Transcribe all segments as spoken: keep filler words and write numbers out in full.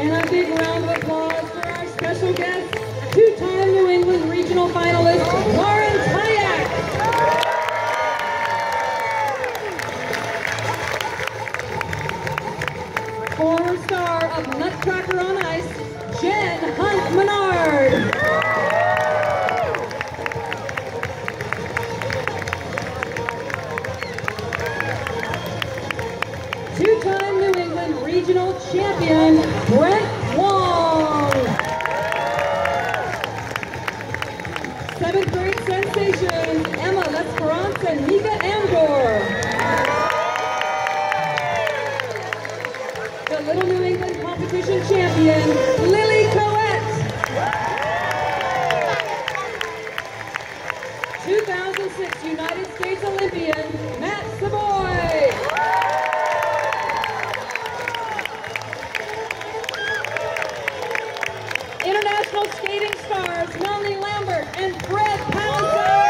And a big round of applause for our special guest, two-time New England Regional finalist, Lauren Tyack. Former star of Nutcracker on Ice, Jen Hunt Menard. Two-time New England Regional Champion, Brent Wong. Seventh grade sensation, Emma Lesperance and Mika Andor. The Little New England Competition Champion, Lily Coette. two thousand six United States Olympian, Matt Savoy. International skating stars, Melanie Lambert and Fred Pouncer.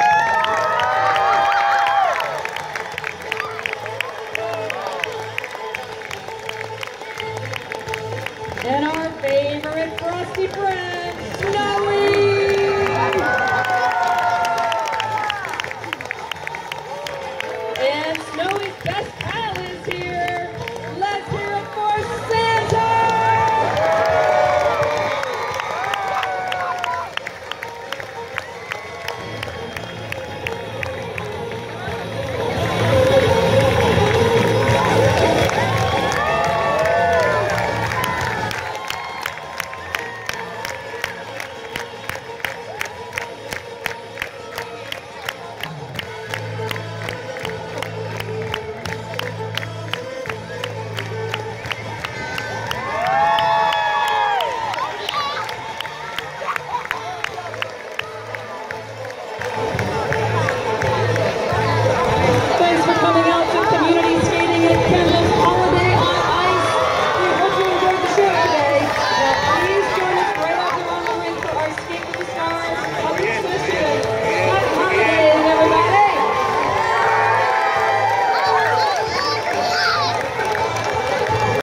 And our favorite frosty friend, Snowy